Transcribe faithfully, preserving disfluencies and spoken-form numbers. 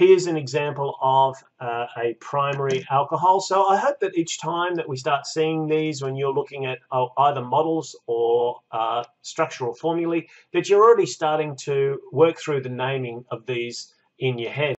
here's an example of uh, a primary alcohol. So I hope that each time that we start seeing these, when you're looking at uh, either models or uh, structural formulae, that you're already starting to work through the naming of these in your head.